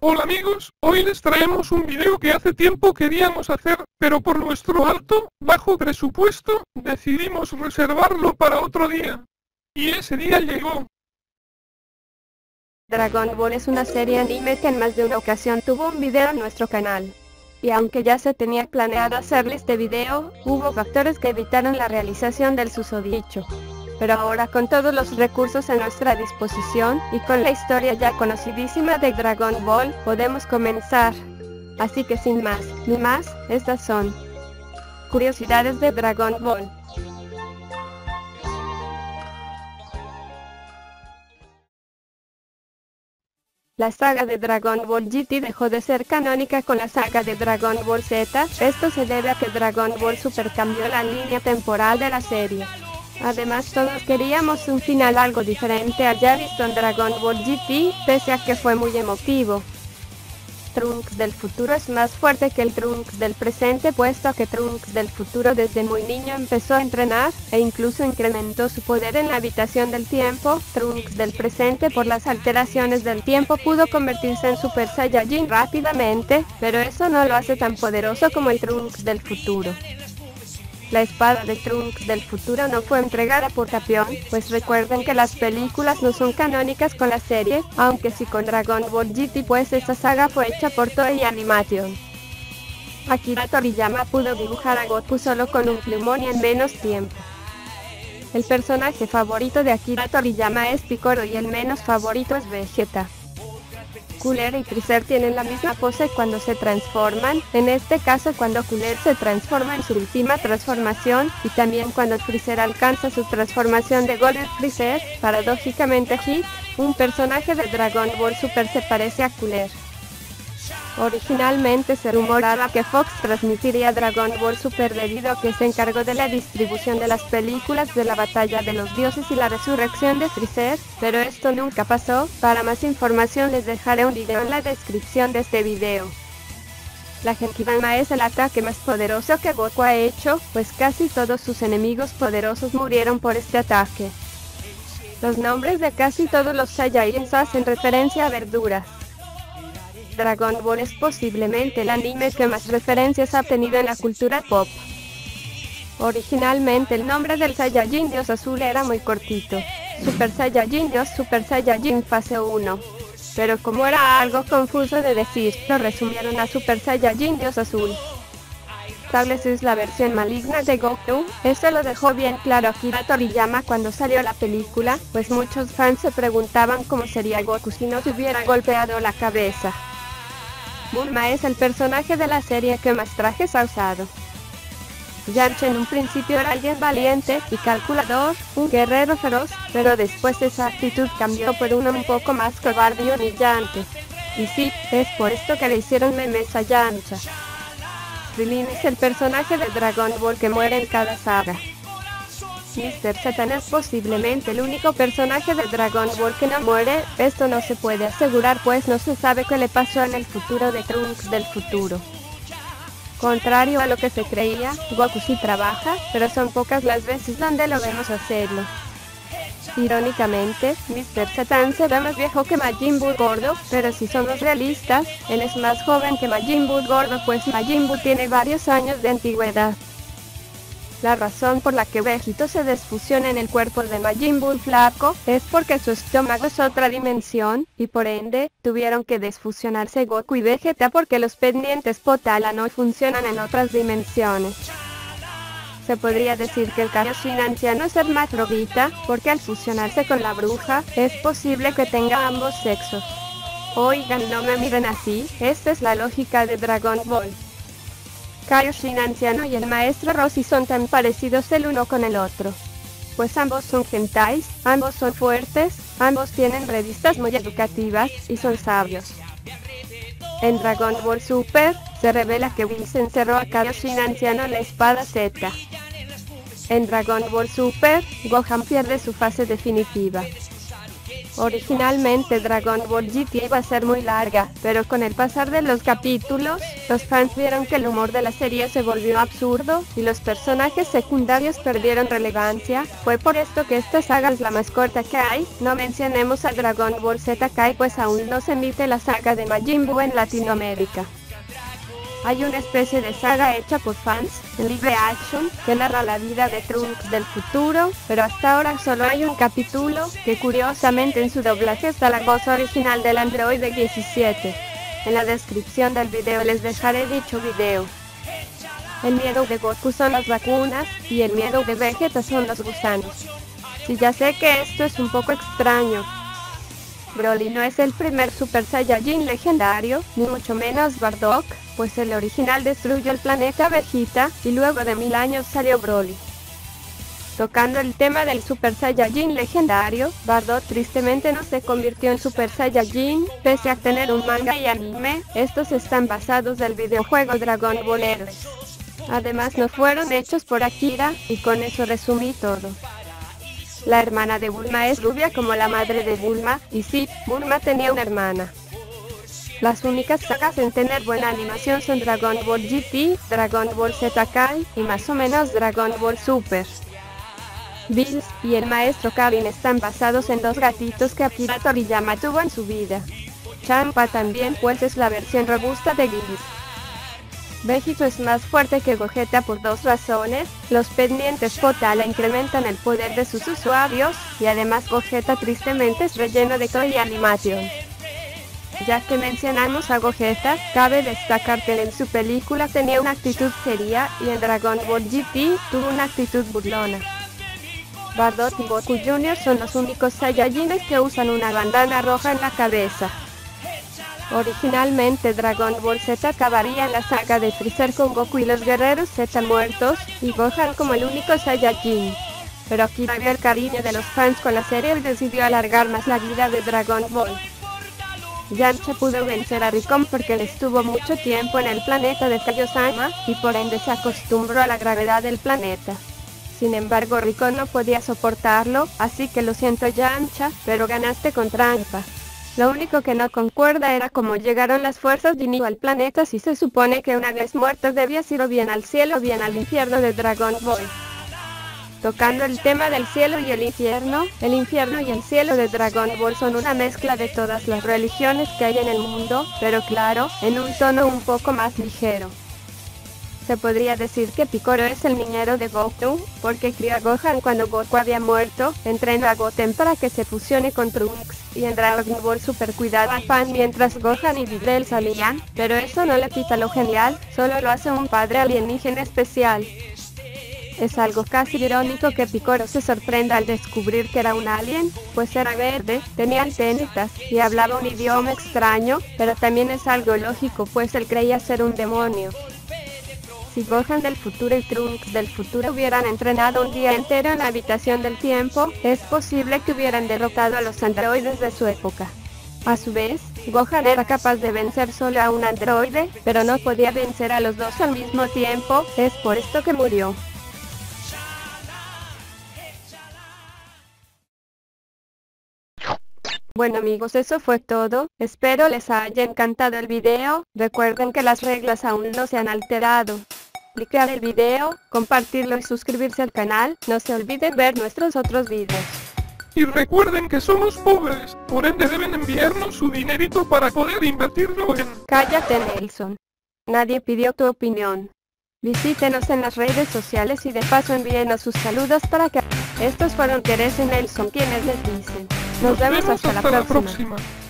Hola amigos, hoy les traemos un video que hace tiempo queríamos hacer, pero por nuestro alto, bajo presupuesto, decidimos reservarlo para otro día. Y ese día llegó. Dragon Ball es una serie anime que en más de una ocasión tuvo un video en nuestro canal. Y aunque ya se tenía planeado hacerle este video, hubo factores que evitaron la realización del susodicho. Pero ahora con todos los recursos a nuestra disposición, y con la historia ya conocidísima de Dragon Ball, podemos comenzar. Así que sin más, ni más, estas son curiosidades de Dragon Ball. La saga de Dragon Ball GT dejó de ser canónica con la saga de Dragon Ball Z, esto se debe a que Dragon Ball Super cambió la línea temporal de la serie. Además todos queríamos un final algo diferente al ya visto en Dragon Ball GT, pese a que fue muy emotivo. Trunks del futuro es más fuerte que el Trunks del presente, puesto que Trunks del futuro desde muy niño empezó a entrenar, e incluso incrementó su poder en la habitación del tiempo. Trunks del presente, por las alteraciones del tiempo, pudo convertirse en Super Saiyajin rápidamente, pero eso no lo hace tan poderoso como el Trunks del futuro. La espada de Trunks del futuro no fue entregada por Tapión, pues recuerden que las películas no son canónicas con la serie, aunque sí con Dragon Ball GT, pues esta saga fue hecha por Toei Animation. Akira Toriyama pudo dibujar a Goku solo con un plumón y en menos tiempo. El personaje favorito de Akira Toriyama es Piccolo y el menos favorito es Vegeta. Cooler y Freezer tienen la misma pose cuando se transforman, en este caso cuando Cooler se transforma en su última transformación, y también cuando Freezer alcanza su transformación de Golden Freezer. Paradójicamente Hit, un personaje de Dragon Ball Super, se parece a Cooler. Originalmente se rumoraba que Fox transmitiría Dragon Ball Super debido a que se encargó de la distribución de las películas de la Batalla de los Dioses y la Resurrección de Freezer, pero esto nunca pasó. Para más información les dejaré un video en la descripción de este video. La Genkidama es el ataque más poderoso que Goku ha hecho, pues casi todos sus enemigos poderosos murieron por este ataque. Los nombres de casi todos los Saiyajins hacen referencia a verduras. Dragon Ball es posiblemente el anime que más referencias ha tenido en la cultura pop. Originalmente el nombre del Saiyajin Dios Azul era muy cortito: Super Saiyajin Dios Super Saiyajin Fase 1. Pero como era algo confuso de decir, lo resumieron a Super Saiyajin Dios Azul. Tal vez es la versión maligna de Goku. Esto lo dejó bien claro Akira Toriyama cuando salió la película, pues muchos fans se preguntaban cómo sería Goku si no se hubiera golpeado la cabeza. Bulma es el personaje de la serie que más trajes ha usado. Yamcha en un principio era alguien valiente y calculador, un guerrero feroz, pero después esa actitud cambió por uno un poco más cobarde y humillante. Y sí, es por esto que le hicieron memes a Yamcha. Krillin es el personaje de Dragon Ball que muere en cada saga. Mr. Satan es posiblemente el único personaje de Dragon Ball que no muere. Esto no se puede asegurar, pues no se sabe qué le pasó en el futuro de Trunks del futuro. Contrario a lo que se creía, Goku sí trabaja, pero son pocas las veces donde lo vemos hacerlo. Irónicamente, Mr. Satan será más viejo que Majin Buu gordo, pero si somos realistas, él es más joven que Majin Buu gordo, pues Majin Buu tiene varios años de antigüedad. La razón por la que Vegito se desfusiona en el cuerpo de Majin Buu flaco es porque su estómago es otra dimensión, y por ende, tuvieron que desfusionarse Goku y Vegeta porque los pendientes Potala no funcionan en otras dimensiones. Se podría decir que el Kaioshin anciano es hermafrodita, porque al fusionarse con la bruja, es posible que tenga ambos sexos. Oigan, no me miren así, esta es la lógica de Dragon Ball. Kaioshin anciano y el maestro Roshi son tan parecidos el uno con el otro, pues ambos son hentais, ambos son fuertes, ambos tienen revistas muy educativas, y son sabios. En Dragon Ball Super, se revela que Whis encerró a Kaioshin anciano en la espada Z. En Dragon Ball Super, Gohan pierde su fase definitiva. Originalmente Dragon Ball GT iba a ser muy larga, pero con el pasar de los capítulos, los fans vieron que el humor de la serie se volvió absurdo, y los personajes secundarios perdieron relevancia. Fue por esto que esta saga es la más corta que hay. No mencionemos a Dragon Ball Z Kai, pues aún no se emite la saga de Majin Buu en Latinoamérica. Hay una especie de saga hecha por fans, en live action, que narra la vida de Trunks del futuro, pero hasta ahora solo hay un capítulo, que curiosamente en su doblaje está la voz original del androide 17. En la descripción del video les dejaré dicho video. El miedo de Goku son las vacunas, y el miedo de Vegeta son los gusanos. Sí, ya sé que esto es un poco extraño. Broly no es el primer Super Saiyajin legendario, ni mucho menos Bardock, pues el original destruyó el planeta Vegeta, y luego de 1000 años salió Broly. Tocando el tema del Super Saiyajin legendario, Bardock tristemente no se convirtió en Super Saiyajin, pese a tener un manga y anime. Estos están basados del videojuego Dragon Ball Heroes. Además no fueron hechos por Akira, y con eso resumí todo. La hermana de Bulma es rubia como la madre de Bulma, y sí, Bulma tenía una hermana. Las únicas sagas en tener buena animación son Dragon Ball GT, Dragon Ball Z Kai, y más o menos Dragon Ball Super. Bills y el maestro Karin están basados en dos gatitos que Akira Toriyama tuvo en su vida. Champa también, pues es la versión robusta de Bills. Vegito es más fuerte que Gogeta por dos razones: los pendientes Potala incrementan el poder de sus usuarios, y además Gogeta tristemente es relleno de Toei Animation. Ya que mencionamos a Gogeta, cabe destacar que en su película tenía una actitud seria, y en Dragon Ball GT tuvo una actitud burlona. Bardock y Goku Jr. son los únicos Saiyajines que usan una bandana roja en la cabeza. Originalmente Dragon Ball Z acabaría en la saga de Freezer con Goku y los guerreros Z muertos, y Gohan como el único Saiyajin. Pero Akira vio el cariño de los fans con la serie y decidió alargar más la vida de Dragon Ball. Yamcha pudo vencer a Ricon porque él estuvo mucho tiempo en el planeta de Kaiosama, y por ende se acostumbró a la gravedad del planeta. Sin embargo Ricon no podía soportarlo, así que lo siento Yamcha, pero ganaste con trampa. Lo único que no concuerda era cómo llegaron las fuerzas Ginyu al planeta, si se supone que una vez muertos debías ir o bien al cielo o bien al infierno de Dragon Ball. Tocando el tema del cielo y el infierno y el cielo de Dragon Ball son una mezcla de todas las religiones que hay en el mundo, pero claro, en un tono un poco más ligero. Se podría decir que Piccolo es el niñero de Goku, porque crió a Gohan cuando Goku había muerto, entrenó a Goten para que se fusione con Trunks, y en Dragon Ball Super cuidaba a Pan mientras Gohan y Videl salían, pero eso no le quita lo genial, solo lo hace un padre alienígena especial. Es algo casi irónico que Piccolo se sorprenda al descubrir que era un alien, pues era verde, tenía antenas, y hablaba un idioma extraño, pero también es algo lógico pues él creía ser un demonio. Si Gohan del futuro y Trunks del futuro hubieran entrenado un día entero en la habitación del tiempo, es posible que hubieran derrotado a los androides de su época. A su vez, Gohan era capaz de vencer solo a un androide, pero no podía vencer a los dos al mismo tiempo, es por esto que murió. Bueno amigos, eso fue todo, espero les haya encantado el video. Recuerden que las reglas aún no se han alterado. Clicar el video, compartirlo y suscribirse al canal, no se olviden ver nuestros otros videos. Y recuerden que somos pobres, por ende deben enviarnos su dinerito para poder invertirlo en... Cállate Nelson. Nadie pidió tu opinión. Visítenos en las redes sociales y de paso envíenos sus saludos para que... Estos fueron Teresa y Nelson quienes les dicen. Nos vemos hasta la próxima.